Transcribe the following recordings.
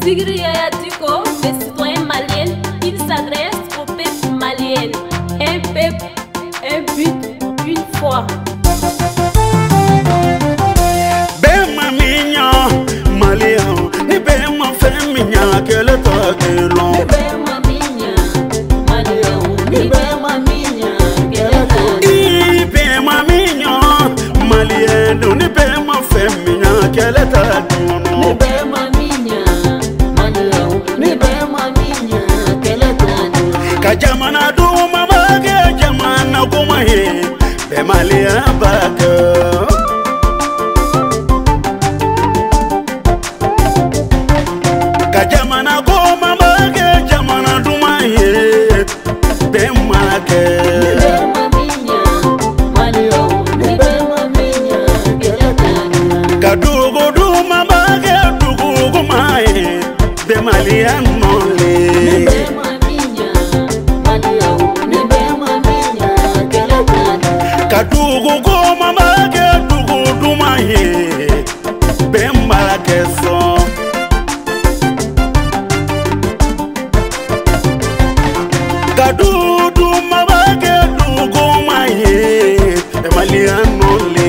Tigria Yatiko, les citoyens maliens, il s'adresse au peuple malien. Un peuple, un but, une foi. Bema minha, malien, ni bema femminha, que le toque long. Ni bema minha, malien, ni bema minha, que le toque. Ni bema minha, malien, ni bema femminha, que le toque long. Ni bema minha, malien, ni bema minha, que le toque. Kajamana du mama, kajamana kumahe, be malien baka. Jamana goma bage jamana dumaye be make Bema minha, malien, ni bema minha, que le toque. kadugo duma bage dugu gumaye be malian nole Bema minha, malien, ni bema minha, que le toque. kadugo goma bage dugu dumaye be make so kadudu mabage dugu maye be malian nole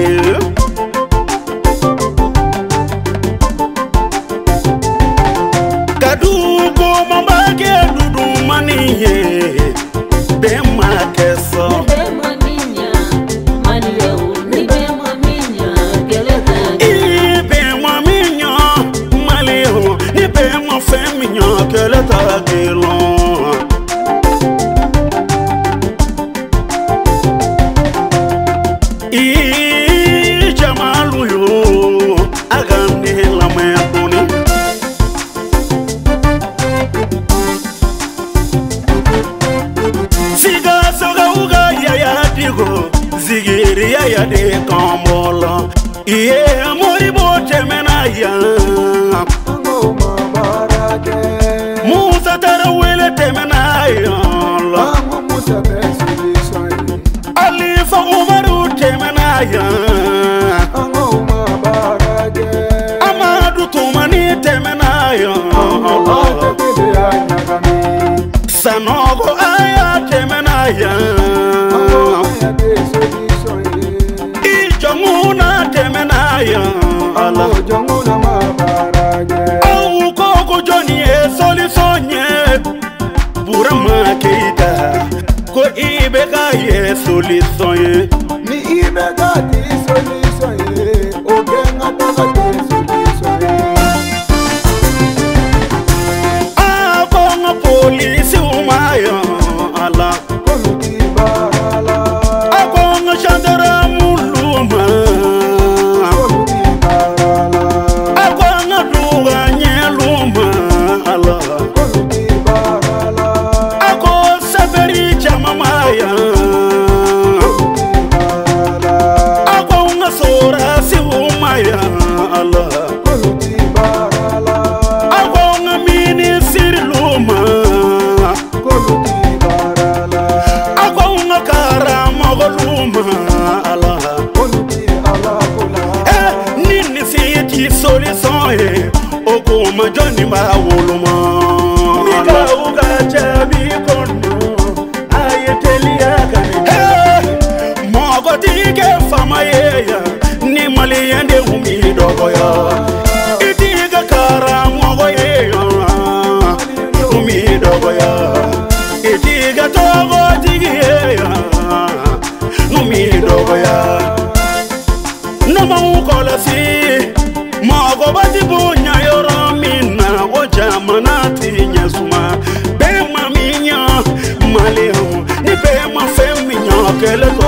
kadugo mabage dudu maniye be make so Bema minha, malien, ni bema minha, que le toque. ibe ma minyo malio ibe ma feminyo que le tagelo i jamalu yo agane la mayoni siga soga uga ya digo zigiri ya de kambola iye mori bote menaya musa tarawele temenaya alifa umaru temenaya amadu tumani temenaya sanogo aya temenaya ijamuna temenaya au koko joni e solisonye burama keita ko ibe ka ye solisonye ni ibe ka ti solisonye ogenga toka ti solisonye abonga polisi umayo ala koluti barala abonga chandara muluma koluti barala abonga duga nyeluma ala koluti barala ako saberi chamamaya koluti barala abonga sora si umaya ala koluti barala abonga minisiri luma koluti barala abonga karama goluma ala koluti ala kula nini siyeti solution okuma joni ba woluma mika uga chabi kono ayetelia kane mogo tige fama yeya ni mali yende umi dogo ya itiga kara mogo yeya umi dogo ya itiga togo tigi yeya umi dogo ya nama ukola si mogo bati bunya yoro mina o jamana tinya suma bema minya maleo ni bema feminya kele ko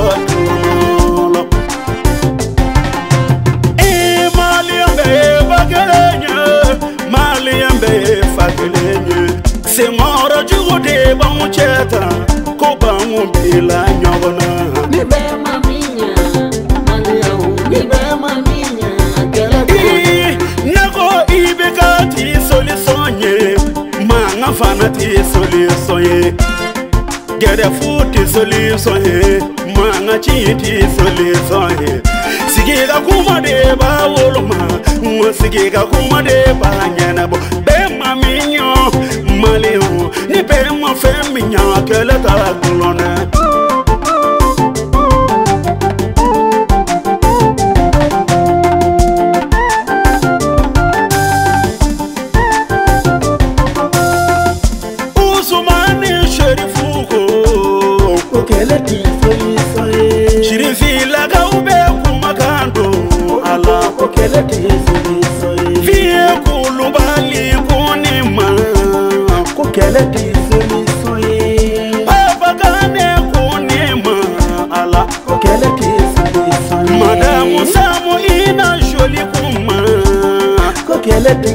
e maleo be bagelenya maleo be fagelenye se moro jude ba mucheta ko ba mu bila nyogona Ni bema minha, malien, ni bema minha, que le toque. nago ibe ka ti solisonye manga fana ti solisonye gere futi solisonye manga chi ti solisonye sigiga kuma de ba wolma sigiga kuma de ba nyana bo be mami kele tisolution. Vie Koulibaly Konima. Ko kele tisolution. Papa Kane Konima. Allah. Ko kele tisolution. Madame Samu ina joli kuma. Ko kele